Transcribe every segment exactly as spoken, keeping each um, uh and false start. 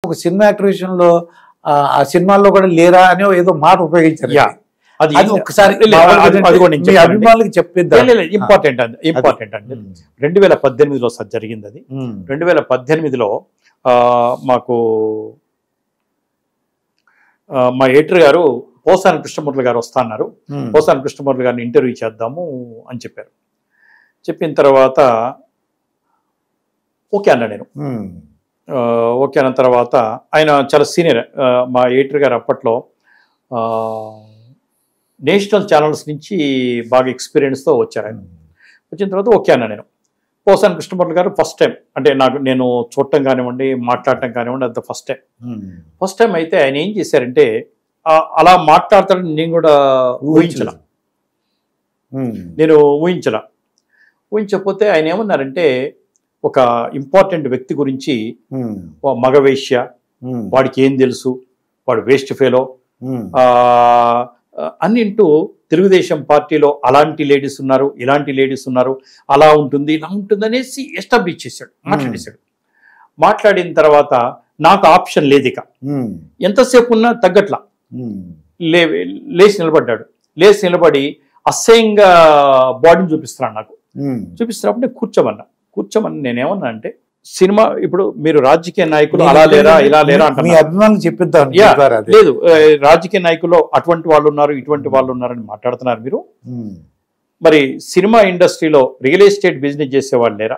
ఒక cinema actor విషయంలో ఆ సినిమాల్లో కూడా లేరా అని ఏదో మాట ఉపయోగించారు. అది ఒకసారి అభిమానులకి చెప్పిద్దాం. ఇంపార్టెంట్ అండి, ఇంపార్టెంట్ అండి. రెండు వేల పద్దెనిమిదిలో సార్ జరిగింది అది. రెండు వేల పద్దెనిమిదిలో మాకు మా ఎడిటర్ గారు పోసాని కృష్ణమూర్తి గారు వస్తా అన్నారు. పోసాని కృష్ణమూర్తి గారిని ఇంటర్వ్యూ చేద్దాము అని చెప్పారు. చెప్పిన తర్వాత ఓకే అన్నా నేను. ఓకే అన్న తర్వాత ఆయన చాలా సీనియర్, మా ఎడిటర్ గారు అప్పట్లో నేషనల్ ఛానల్స్ నుంచి బాగా ఎక్స్పీరియన్స్తో వచ్చారు. ఆయన వచ్చిన తర్వాత ఓకే అన్నా నేను. పోసాని కృష్ణమూర్తి గారు ఫస్ట్ టైం అంటే నాకు నేను చూడటం కానివ్వండి, మాట్లాడటం కానివ్వండి, అది ఫస్ట్ టైం. ఫస్ట్ టైం అయితే ఆయన ఏం చేశారంటే అలా మాట్లాడతాడని నేను కూడా ఊహించలా నేను ఊహించలా ఊహించకపోతే ఆయన ఏమన్నారంటే ఒక ఇంపార్టెంట్ వ్యక్తి గురించి, మగవేశ్య, వాడికి ఏం తెలుసు, వాడు వేస్ట్ ఫెలో అన్నింటూ తెలుగుదేశం పార్టీలో అలాంటి లేడీస్ ఉన్నారు, ఇలాంటి లేడీస్ ఉన్నారు, అలా ఉంటుంది ఇలా ఉంటుంది అనేసి ఎస్టాబ్లిష్ చేశాడు, మాట్లాడేశాడు. మాట్లాడిన తర్వాత నాకు ఆప్షన్ లేదు, ఇక ఎంతసేపు ఉన్నా తగ్గట్లా లే లేచి నిలబడ్డాడు. లేచి నిలబడి అసహ్యంగా బాడీని చూపిస్తున్నాడు నాకు. చూపిస్తున్నప్పుడు నేను కూర్చోమన్నా. కూర్చోమని నేనేమన్నా అంటే సినిమా ఇప్పుడు మీరు రాజకీయ నాయకులు అలా లేరా ఇలా లేరా అంటే చెప్పిద్దాం. లేదు, రాజకీయ నాయకుల్లో అటువంటి వాళ్ళు ఉన్నారు, ఇటువంటి వాళ్ళు ఉన్నారని మాట్లాడుతున్నారు మీరు. మరి సినిమా ఇండస్ట్రీలో రియల్ ఎస్టేట్ బిజినెస్ చేసేవాళ్ళు లేరా,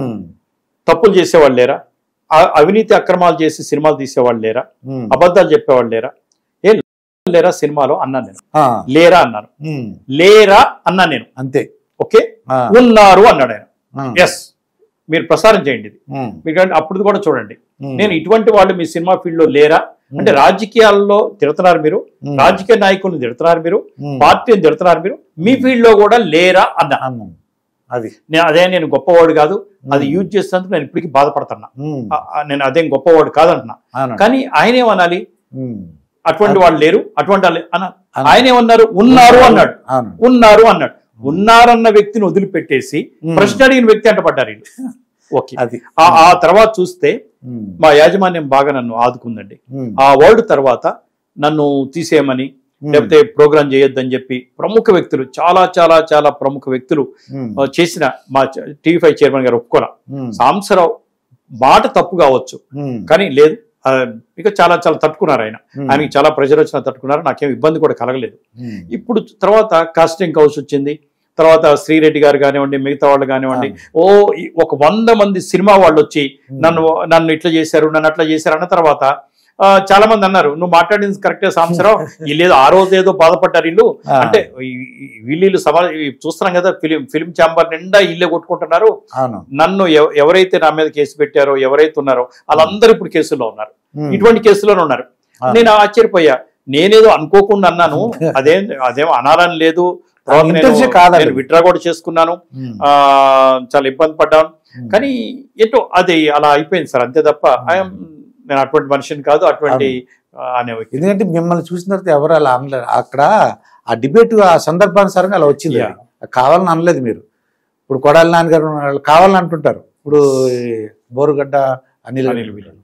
తప్పులు చేసేవాళ్ళు లేరా, అవినీతి అక్రమాలు చేసి సినిమాలు తీసేవాళ్ళు లేరా, అబద్ధాలు చెప్పేవాళ్ళు లేరా, ఏం లేరా సినిమాలో అన్నాను నేను. లేరా అన్నాను, లేరా అన్నా నేను, అంతే. ఓకే, ఉన్నారు అన్నాడు ఆయన. ఎస్, మీరు ప్రసారం చేయండి ఇది, మీకంటే అప్పుడు కూడా చూడండి. నేను ఇటువంటి వాళ్ళు మీ సినిమా ఫీల్డ్ లో లేరా అంటే రాజకీయాల్లో తిడుతున్నారు మీరు, రాజకీయ నాయకులను తిడుతున్నారు మీరు, పార్టీని తిడుతున్నారు మీరు, మీ ఫీల్డ్ లో కూడా లేరా అన్నా. అది నేను అదే నేను గొప్పవాడు కాదు, అది యూజ్ చేసినందుకు నేను ఇప్పటికీ బాధపడుతున్నా, నేను అదేం గొప్పవాడు కాదంటున్నా. కానీ ఆయన ఏమనాలి, అటువంటి వాళ్ళు లేరు, అటువంటి వాళ్ళు అన్నారు. ఆయన ఏమన్నారు, ఉన్నారు అన్నాడు. ఉన్నారు అన్నాడు. ఉన్నారన్న వ్యక్తిని వదిలిపెట్టేసి ప్రశ్న అడిగిన వ్యక్తి అంట పడ్డారు వీళ్ళు. ఓకే, ఆ తర్వాత చూస్తే మా యాజమాన్యం బాగా నన్ను ఆదుకుందండి. ఆ వర్డ్ తర్వాత నన్ను తీసేయమని లేకపోతే ప్రోగ్రామ్ చేయొద్దని చెప్పి ప్రముఖ వ్యక్తులు, చాలా చాలా చాలా ప్రముఖ వ్యక్తులు చేసిన మా టీవీ ఫైవ్ చైర్మన్ గారు ఒప్పుకోరా. సాంబశివరావు మాట తప్పు కావచ్చు కానీ లేదు, ఇక చాలా చాలా తట్టుకున్నారు ఆయన. ఆయనకి చాలా ప్రెషర్ వచ్చినా తట్టుకున్నారు, నాకేం ఇబ్బంది కూడా కలగలేదు. ఇప్పుడు తర్వాత కాస్టింగ్ కౌచ్ వచ్చింది, తర్వాత శ్రీరెడ్డి గారు కానివ్వండి, మిగతా వాళ్ళు కానివ్వండి, ఓ ఒక వంద మంది సినిమా వాళ్ళు వచ్చి నన్ను నన్ను ఇట్లా చేశారు, నన్ను అట్లా చేశారు అన్న తర్వాత చాలా మంది అన్నారు నువ్వు మాట్లాడింది కరెక్టే సాంబశివరావు, వీళ్ళు ఆ రోజు ఏదో బాధపడ్డారు వీళ్ళు అంటే, వీళ్ళు సమా చూస్తున్నాం కదా ఫిలిం ఫిలిం ఛాంబర్ నిండా ఇల్లే కొట్టుకుంటున్నారు. నన్ను ఎవరైతే నా మీద కేసు పెట్టారో, ఎవరైతే ఉన్నారో వాళ్ళందరూ ఇప్పుడు కేసుల్లో ఉన్నారు, ఇటువంటి కేసులోనే ఉన్నారు. నేను ఆశ్చర్యపోయా, నేనేదో అనుకోకుండా అన్నాను, అదేం అదేం అనాలని లేదు, విత్డ్రా కూడా చేసుకున్నాను, ఆ చాలా ఇబ్బంది పడ్డాను. కానీ ఏంటో అది అలా అయిపోయింది సార్, అంతే తప్ప ఐఎమ్ నేను అటువంటి మనిషిని కాదు అటువంటి అనే. ఎందుకంటే మిమ్మల్ని చూసిన తర్వాత ఎవరు అలా అనలేరు. అక్కడ ఆ డిబేట్ ఆ సందర్భానుసారంగా అలా వచ్చింది, కావాలని అనలేదు మీరు. ఇప్పుడు కొడాలి నాన్నగారు కావాలని అంటుంటారు, ఇప్పుడు బోరుగడ్డ అనిల్